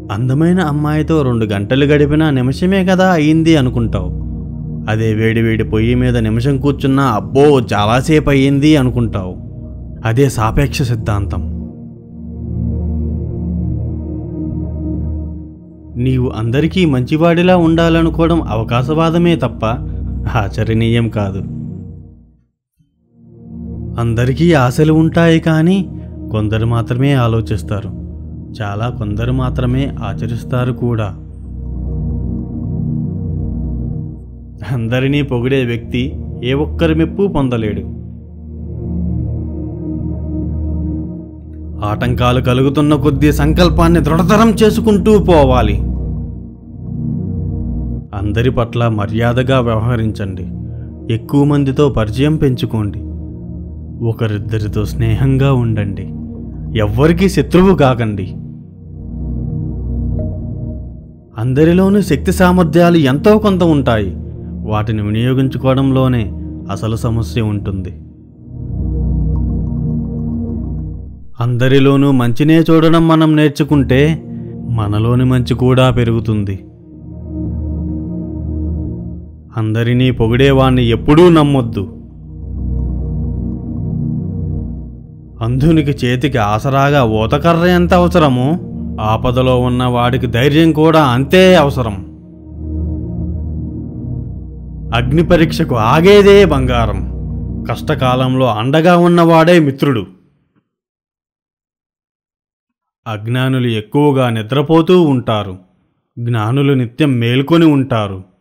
అందమైన అమ్మాయితో 2 గంటలు గడిపినా నిమిషమే కదా అయ్యింది అనుకుంటావు. అదే వేడివేడి పొయ్యి మీద నిమిషం కూర్చున్నా అబ్బో చాలాసేపు అయ్యింది అనుకుంటావు. అదే సాపేక్ష సిద్ధాంతం. నీవు అందరికీ మంచివాడిలా ఉండాలనుకోవడం అవకాశవాదమే తప్ప ఆచరణీయం కాదు. అందరికీ ఆశలు ఉంటాయి, కానీ కొందరు మాత్రమే ఆలోచిస్తారు. చాలా కొందరు మాత్రమే ఆచరిస్తారు కూడా. అందరినీ పొగిడే వ్యక్తి ఏ ఒక్కరి మెప్పు పొందలేడు. ఆటంకాలు కలుగుతున్న కొద్దీ సంకల్పాన్ని దృఢతరం చేసుకుంటూ పోవాలి. అందరి పట్ల మర్యాదగా వ్యవహరించండి. ఎక్కువ మందితో పరిచయం పెంచుకోండి. ఒకరిద్దరితో స్నేహంగా ఉండండి. ఎవ్వరికీ శత్రువు కాకండి. అందరిలోనూ శక్తి సామర్థ్యాలు ఎంతో కొంత ఉంటాయి. వాటిని వినియోగించుకోవడంలోనే అసలు సమస్య ఉంటుంది. అందరిలోనూ మంచినే చూడడం మనం నేర్చుకుంటే మనలోని మంచి కూడా పెరుగుతుంది. అందరినీ పొగిడేవాణ్ణి ఎప్పుడూ నమ్మొద్దు. అంధునికి చేతికి ఆసరాగా ఊతకర్ర ఎంత అవసరమో ఆపదలో ఉన్న వాడికి ధైర్యం కూడా అంతే అవసరం. అగ్ని పరీక్షకు ఆగేదే బంగారం. కష్టకాలంలో అండగా ఉన్నవాడే మిత్రుడు. అజ్ఞానులు ఎక్కువగా నిద్రపోతూ ఉంటారు. జ్ఞానులు నిత్యం మేల్కొని ఉంటారు.